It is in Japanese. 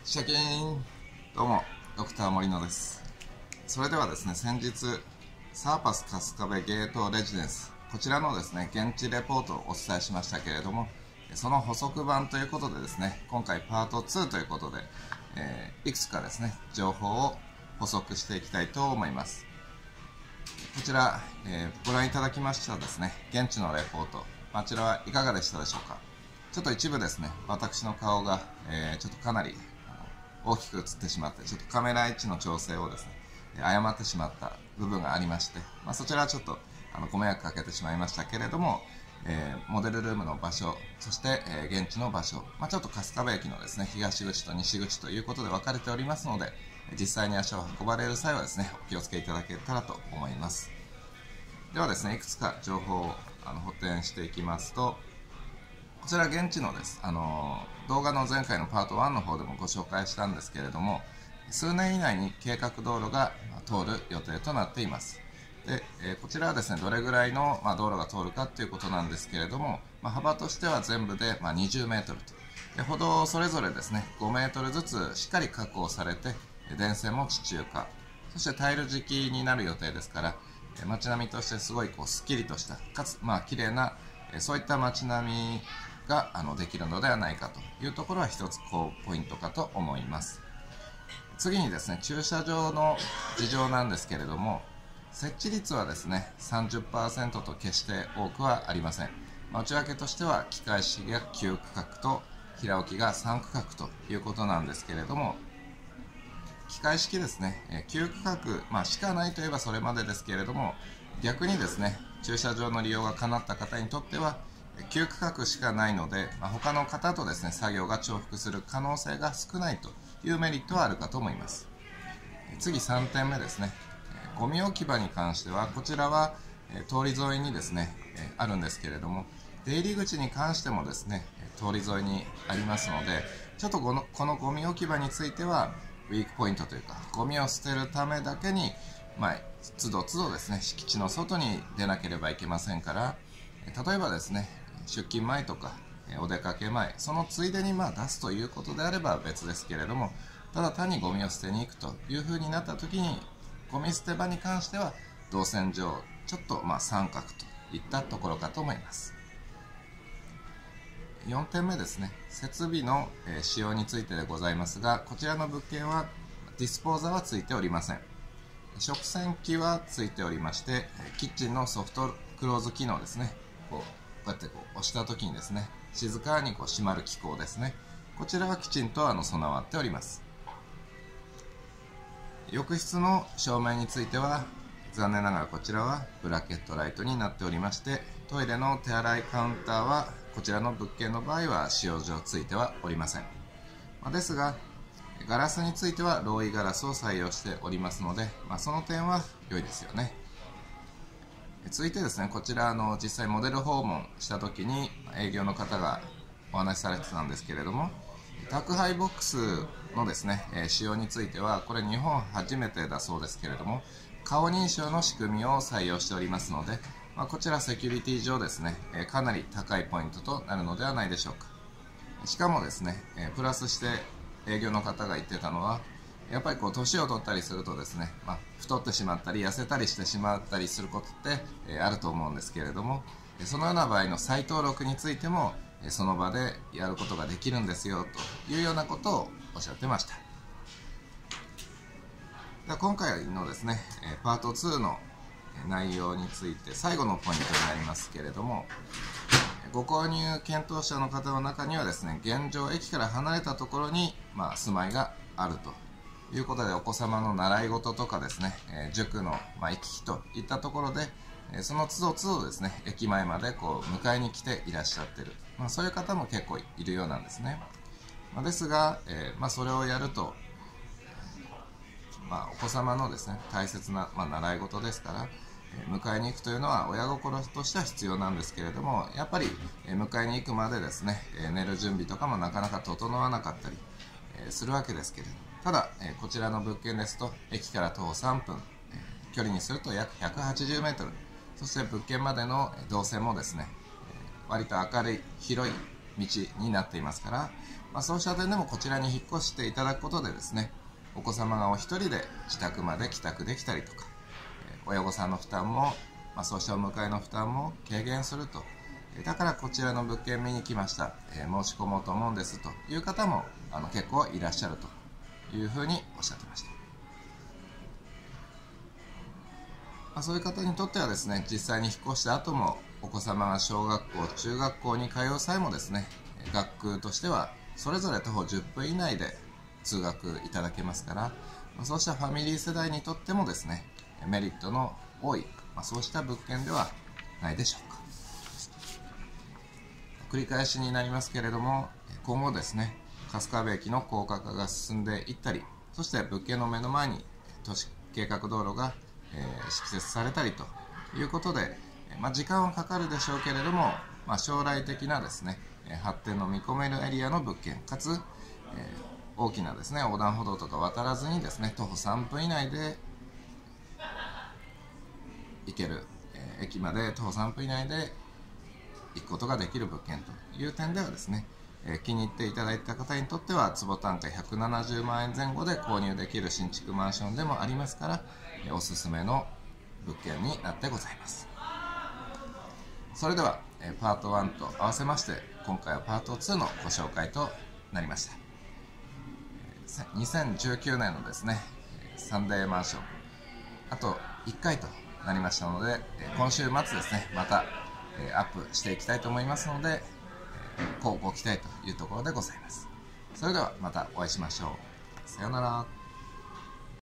シャキーン。どうもドクター森野です。それではですね、先日サーパス春日部ゲートレジデンス、こちらのですね現地レポートをお伝えしましたけれども、その補足版ということでですね、今回パート2ということで、いくつかですね情報を補足していきたいと思います。こちら、ご覧いただきましたですね現地のレポート、こちらはいかがでしたでしょうか。ちょっと一部ですね、私の顔が、ちょっとかなり大きく映ってしまって、ちょっとカメラ位置の調整をですね誤ってしまった部分がありまして、そちらはちょっとご迷惑かけてしまいましたけれども、モデルルームの場所、そして、現地の場所、ちょっと春日部駅のですね東口と西口ということで分かれておりますので、実際に足を運ばれる際はですねお気をつけいただけたらと思います。ではですね、いくつか情報を補填していきますと、こちら現地のです、動画の前回のパート1の方でもご紹介したんですけれども、数年以内に計画道路が通る予定となっています。で、こちらはですねどれぐらいの、道路が通るかということなんですけれども、幅としては全部で、20メートルと、で歩道それぞれですね5メートルずつしっかり確保されて、電線も地中化、そしてタイル敷きになる予定ですから、街並みとしてすごいすっきりとした、かつ綺麗な、そういった街並みができるのではないかというところは一つポイントかと思います。次にですね、駐車場の事情なんですけれども、設置率はですね 30% と決して多くはありません。内訳としては機械式が9区画と平置きが3区画ということなんですけれども、機械式ですね9区画、しかないといえばそれまでですけれども、逆にですね駐車場の利用が叶った方にとっては9区画しかないので、他の方とですね作業が重複する可能性が少ないというメリットはあるかと思います。次3点目ですね、ゴミ置き場に関してはこちらは通り沿いにですねあるんですけれども、出入り口に関してもですね通り沿いにありますので、ちょっとこのゴミ置き場についてはウィークポイントというか、ゴミを捨てるためだけに都度都度ですね敷地の外に出なければいけませんから、例えばですね出勤前とかお出かけ前、そのついでに出すということであれば別ですけれども、ただ単にゴミを捨てに行くというふうになった時に、ゴミ捨て場に関しては動線上ちょっと三角といったところかと思います。4点目ですね、設備の使用についてでございますが、こちらの物件はディスポーザーはついておりません。食洗機はついておりまして、キッチンのソフトクローズ機能ですね、こうやって押した時にですね静かに閉まる機構ですね、こちらはきちんと備わっております。浴室の照明については残念ながらこちらはブラケットライトになっておりまして、トイレの手洗いカウンターはこちらの物件の場合は使用上ついてはおりません。ですがガラスについてはローイガラスを採用しておりますので、その点は良いですよね。続いてですね、こちら実際モデル訪問した時に営業の方がお話しされてたんですけれども、宅配ボックスのですね使用についてはこれ日本初めてだそうですけれども、顔認証の仕組みを採用しておりますので、こちらセキュリティ上ですねかなり高いポイントとなるのではないでしょうか。しかもですねプラスして営業の方が言ってたのは、やっぱり年を取ったりするとですね、太ってしまったり痩せたりしてしまったりすることって、あると思うんですけれども、そのような場合の再登録についてもその場でやることができるんですよというようなことをおっしゃってました。では今回のですねパート2の内容について最後のポイントになりますけれども、ご購入検討者の方の中にはですね現状駅から離れたところに住まいがあるということで、お子様の習い事とかですね塾の行き来といったところでその都度都度ですね駅前まで迎えに来ていらっしゃっている、そういう方も結構いるようなんですね。ですが、それをやると、お子様のですね大切な、習い事ですから、迎えに行くというのは親心としては必要なんですけれども、やっぱり迎えに行くまでですね寝る準備とかもなかなか整わなかったりするわけですけれども、ただこちらの物件ですと駅から徒歩3分、距離にすると約180メートル、そして物件までの動線もですね割と明るい広い道になっていますから、そうした点でもこちらに引っ越していただくことでですね、お子様がお一人で自宅まで帰宅できたりとか、親御さんの負担も、そうしたお迎えの負担も軽減すると。だからこちらの物件見に来ました、申し込もうと思うんですという方も結構いらっしゃるというふうにおっしゃってました。そういう方にとってはですね、実際に引っ越した後もお子様が小学校、中学校に通う際もですね、学区としてはそれぞれ徒歩10分以内で通学いただけますから、そうしたファミリー世代にとってもですね、メリットの多い、そうした物件ではないでしょうか。繰り返しになりますけれども、今後ですね、春日部駅の高架化が進んでいったり、そして物件の目の前に都市計画道路が敷設されたりということで、時間はかかるでしょうけれども、将来的なですね、発展の見込めるエリアの物件、かつ、大きなですね、横断歩道とか渡らずにですね、徒歩3分以内で行ける、駅まで徒歩3分以内で行くことができる物件という点ではですね、気に入っていただいた方にとっては坪単価170万円前後で購入できる新築マンションでもありますから、おすすめの物件になってございます。それではパート1と合わせまして今回はパート2のご紹介となりました。2019年のですねサンデーマンションあと1回となりましたので、今週末ですねまたアップしていきたいと思いますので、ご期待というところでございます。それではまたお会いしましょう。さようなら。